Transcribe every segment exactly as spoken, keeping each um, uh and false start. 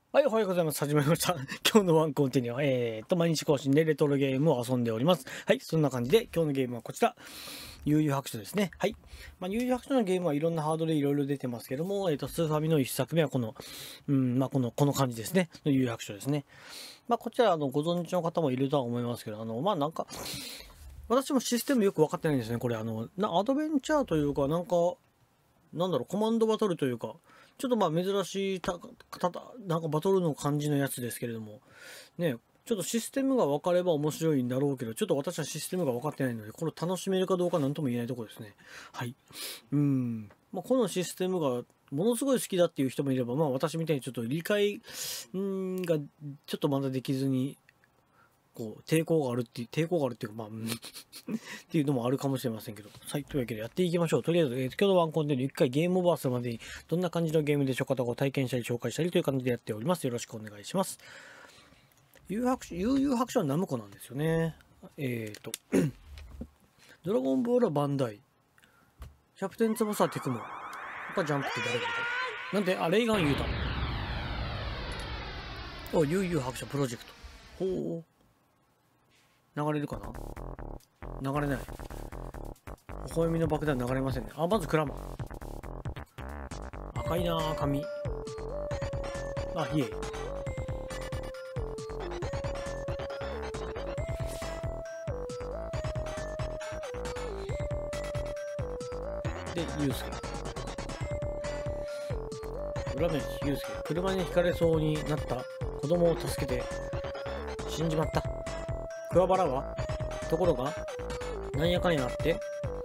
はい、おはようございます。始まりました。今日のワンコンティニューは、えーと、毎日更新でレトロゲームを遊んでおります。はい、そんな感じで、今日のゲームはこちら。悠々白書ですね。はい。まあ、悠々白書のゲームはいろんなハードでいろいろ出てますけども、えっ、と、スーファミの一作目はこの、うん、まあ、この、この感じですね。の悠々白書ですね。まあ、こちら、あの、ご存知の方もいるとは思いますけど、あの、まあ、なんか、私もシステムよく分かってないんですね。これ、あの、なアドベンチャーというか、なんか、なんだろう、コマンドバトルというか、ちょっとまあ珍しいた、たた、なんかバトルの感じのやつですけれども、ね、ちょっとシステムが分かれば面白いんだろうけど、ちょっと私はシステムが分かってないので、これ楽しめるかどうかなんとも言えないところですね。はい。うん。まあ、このシステムがものすごい好きだっていう人もいれば、まあ私みたいにちょっと理解、うんが、ちょっとまだできずに、こう、抵抗があるっていう、抵抗があるっていうか、まあ、っていうのもあるかもしれませんけど。はい。というわけでやっていきましょう。とりあえず、えー、今日のワンコンテンツいっかいゲームオーバーするまでに、どんな感じのゲームでしょうかとかを体験したり紹介したりという感じでやっております。よろしくお願いします。悠々白書、悠々白書はナムコなんですよね。えっ、ー、と、ドラゴンボールはバンダイ。キャプテン翼はテクモ。他ジャンプって誰だろう。なんで、あ、レイガン言うた。お、悠々白書プロジェクト。ほう。流れるかな？流れない。微笑みの爆弾流れませんね。あ、まずクラマ。赤いなぁ、髪。あ、いえ。で、ユウスケ。裏飯ユウスケ。車にひかれそうになった子供を助けて死んじまった。桑原はところが、なんやかんやあって、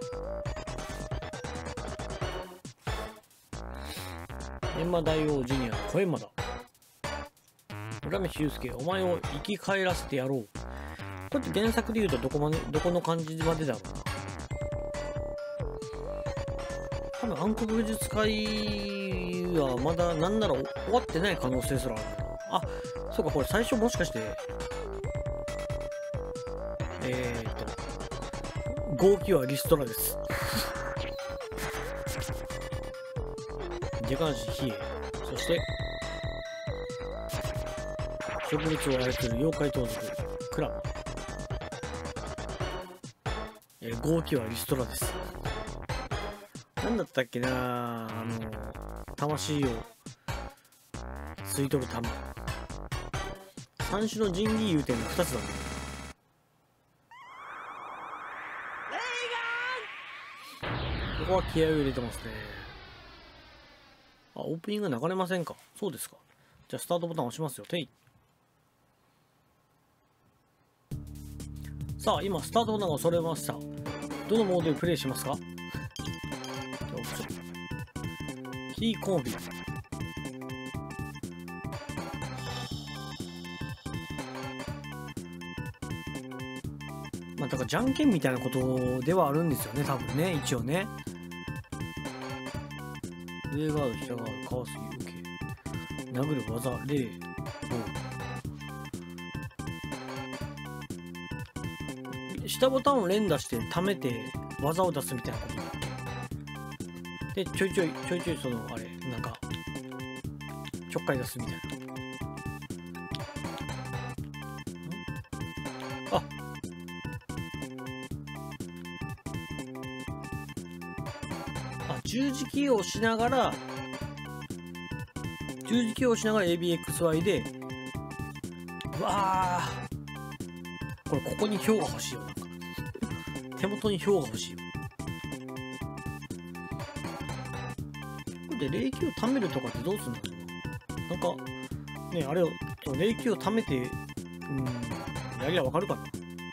閻魔大王ジュニア、小閻魔だ。浦飯祐介、お前を生き返らせてやろう。これって原作で言うとどこまで、どこの感じまでだろうな。多分暗黒武術会はまだなんなら終わってない可能性すらあるな。あ、そうか、これ最初もしかして、えーっと、号機はリストラです。デカンシヒエ、そして、植物を操る妖怪盗賊、クラマ。えー、号機はリストラです。なんだったっけなあの、魂を吸い取る玉。三種の神器融点の二つだね。ここは気合を入れてますね。あ、オープニング流れませんか？そうですか。じゃあスタートボタン押しますよ。てい。さあ、今スタートボタンが押されました。どのモードでプレイしますか？じゃあオプション。キーコンフィ。まあ、だからじゃんけんみたいなことではあるんですよね、多分ね、一応ね。上ガード、下ガード、かわす、受け。殴る、技、霊、お下ボタンを連打して溜めて技を出すみたいなことだっけ？で、ちょいちょい、ちょいちょいその、あれ、なんか、ちょっかい出すみたいな。あ、あ、十字キーを押しながら、十字キーを押しながら エービーエックスワイ で、うわー、これここに票が欲しいよ、なんか。手元に票が欲しいよ。これで霊気を貯めるとかってどうするんだろうな。なんか、ね、あれを、霊気を貯めて、うん、やりゃわかるかな。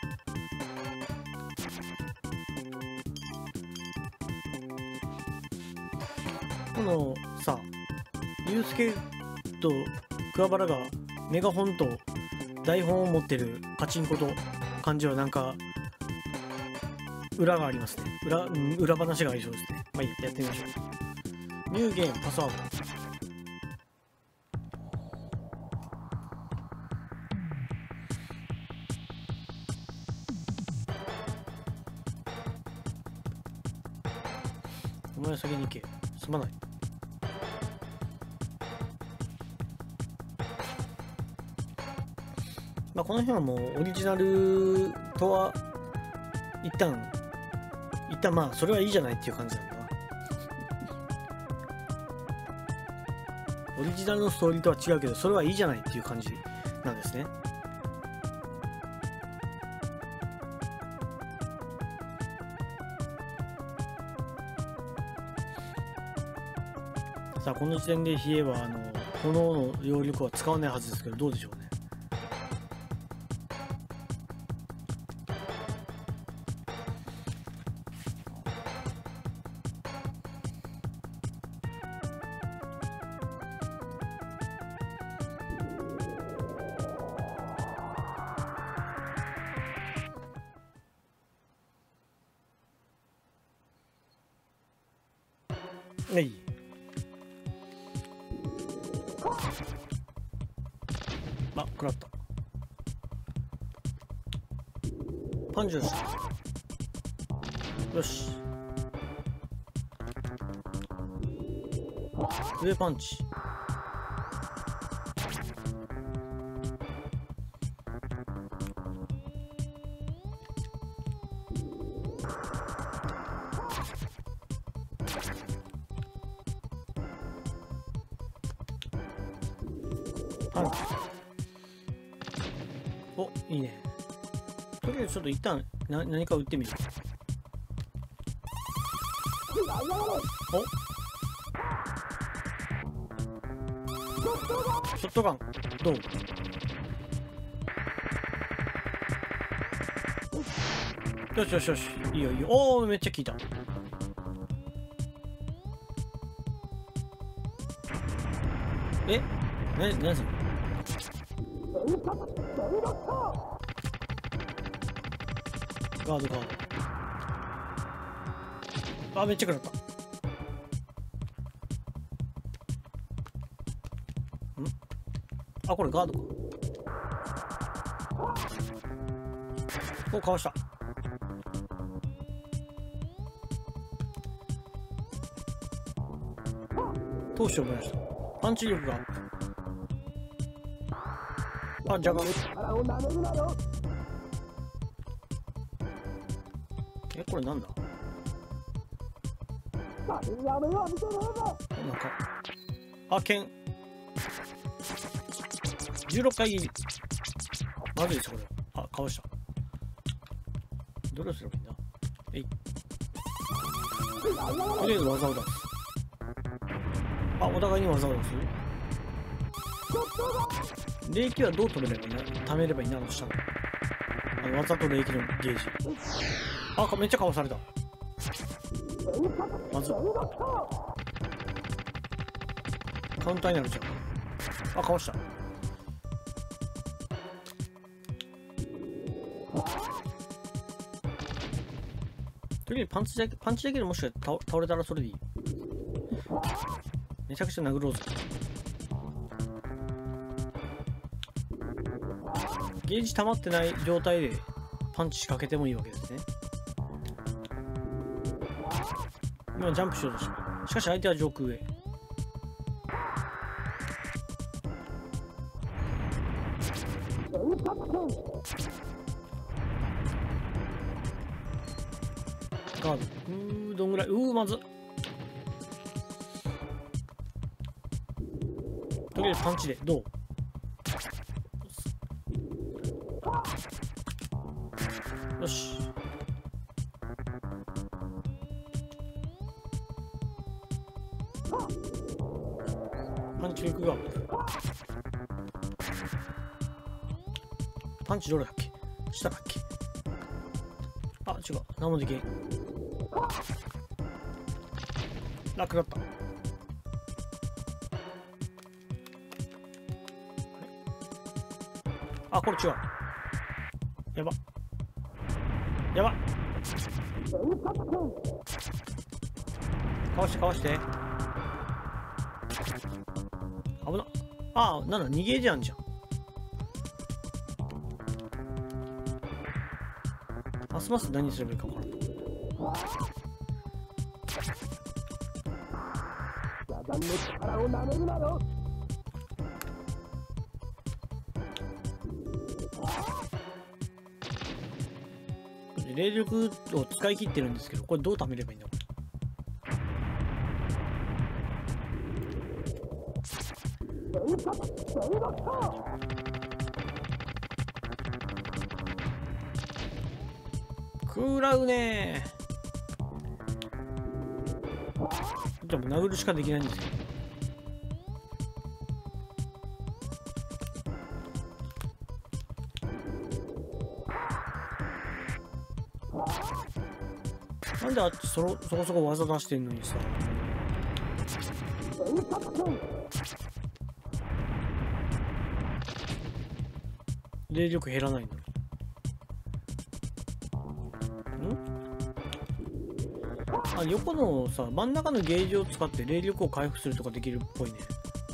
このさ、ユウスケと桑原がメガホンと台本を持ってるパチンコと感じはなんか裏がありますね。裏、うん、裏話がありそうですね。まあいいや、やってみましょう。ニューゲームパスワード。お前は先に行け。すまない。 まあこの辺はもうオリジナルとは一旦一旦まあそれはいいじゃないっていう感じなんだな。オリジナルのストーリーとは違うけどそれはいいじゃないっていう感じなんですね。さあこの時点で冷えはあの炎の揚力は使わないはずですけどどうでしょうね。はい。あ、食らった。パンチをした。よし。上パンチ。パンチ。お、いいね。とりあえずちょっと一旦な何か打ってみる。お、ショットガンどう？よしよしよし、いいよいいよ。おお、めっちゃ効いた。え、なに何それ？ガードガード。あ、めっちゃ食らった。ん？あ、これガードか。お、かわした。闘志を燃やした。パンチ力がアップ。あ、じゃが。え、これなんだ？なんか、あ、剣。じゅうろっかい切り。まずいです、これ。あ、かわした。どれをすればいいんだ？えい。とりあえず技を出す。あ、お互いに技を出す。霊気はどう止めればいいな、貯めればいいなの下の。あの技と霊気のゲージ。あ、めっちゃかわされた。まずカウンターになるじゃん。あ、かわした。とりあえずパンチだけパンチだけでもしか倒倒れたらそれでいい。めちゃくちゃ殴ろうぜ。ゲージ溜まってない状態でパンチ仕掛けてもいいわけですね。今ジャンプしようとした。しかし相手は上空へ。ガード。うー、どんぐらい？うー、まずっ。とりあえずパンチでどう？よし。パンチ力がパンチどれだっけ？下だっけ？あ、違う。何もできん。楽だった。あ、これ違う。やば。やば。かわしてかわして。危な。ああ、なんだ、逃げじゃんじゃん。ますます何すればいいか分からん。 で霊力を使い切ってるんですけど、これどう貯めればいいんだろう。食らうねー。でも殴るしかできないんですけど。なんであっちそろそこそこ技出してんのにさ。霊力減らないの。んあ、横のさ、真ん中のゲージを使って霊力を回復するとかできるっぽいね。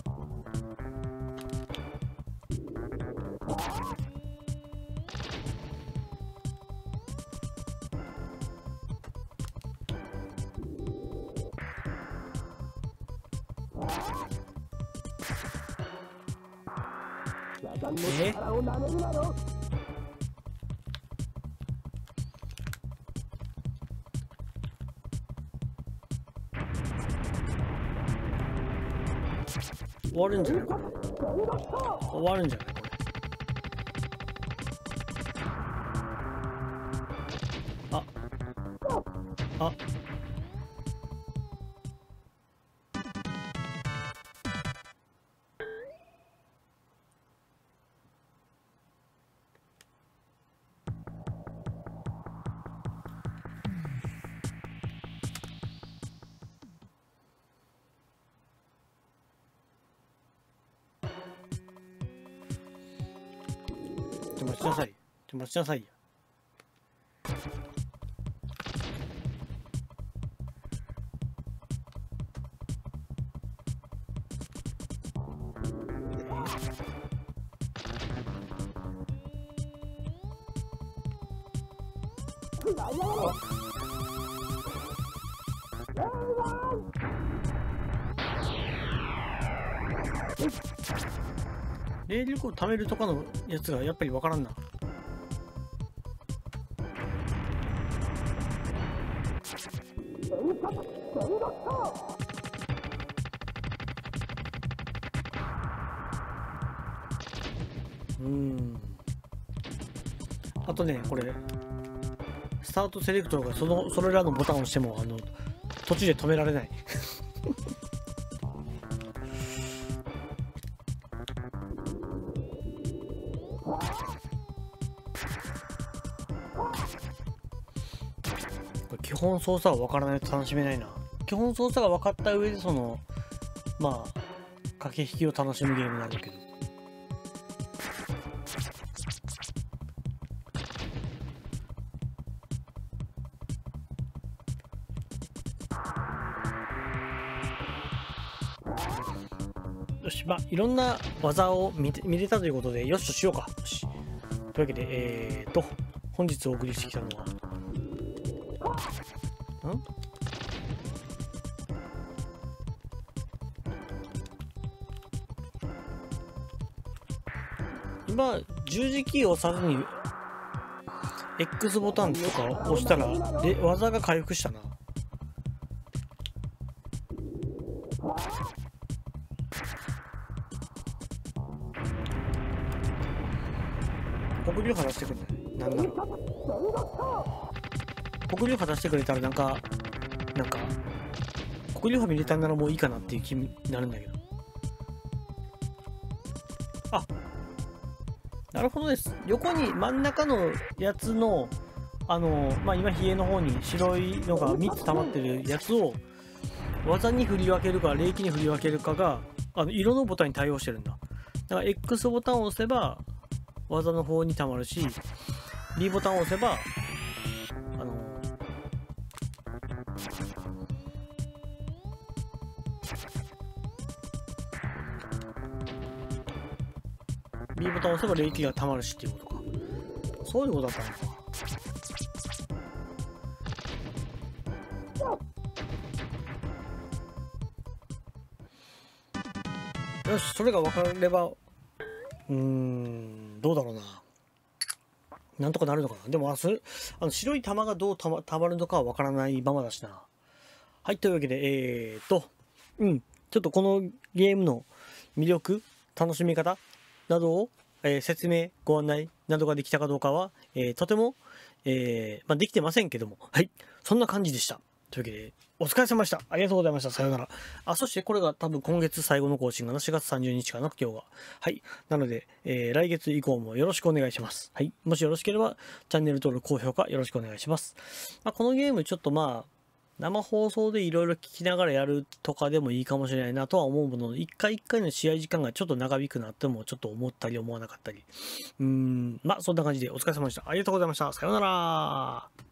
え終わるんじゃないこれ。終わるんじゃないこれ。ああちょ待ちなさい。ちょ待ちなさいや。霊力を貯めるとかのやつがやっぱりわからんな。うーん。あとね、これスタートセレクトがそのそれらのボタンを押してもあの途中で止められない。基本操作は分からないと楽しめないな。基本操作が分かった上でそのまあ駆け引きを楽しむゲームなんだけど。よし、まあいろんな技を見て見れたということでよしとしようか。よし。というわけでえー、っと本日お送りしてきたのはん今十字キーを押さずに X ボタンとか押したらで技が回復したな。黒竜派出してくれないなんなら黒竜派出してくれたらなんかなんか黒竜派見れたんならもういいかなっていう気になるんだけど。あ、なるほどです。横に真ん中のやつのあのまあ今冷えの方に白いのがみっつ溜まってるやつを技に振り分けるか霊気に振り分けるかがあの色のボタンに対応してるんだ。だから X ボタンを押せば技の方に溜まるし B ボタンを押せばあのB ボタンを押せば霊気が溜まるしっていうことか。そういうことだったのか。よし、それが分かればうーんどうだろうな。 なんとかなるのかな。でも、あそれあの白い玉がどうたま、たまるのかはわからないままだしな。はい、というわけで、えーと、うん、ちょっとこのゲームの魅力、楽しみ方などを、えー説明、ご案内などができたかどうかは、えーとても、えーまあ、できてませんけども、はい、そんな感じでした。というわけで、お疲れ様でした。ありがとうございました。さようなら。あ、そしてこれが多分今月最後の更新がなしがつさんじゅうにちかな、今日が。はい。なので、えー来月以降もよろしくお願いします。はい。もしよろしければ、チャンネル登録、高評価よろしくお願いします。まあ、このゲームちょっとまあ、生放送でいろいろ聞きながらやるとかでもいいかもしれないなとは思うものの、一回一回の試合時間がちょっと長引くなってもちょっと思ったり思わなかったり。うーん、まあそんな感じでお疲れ様でした。ありがとうございました。さようなら。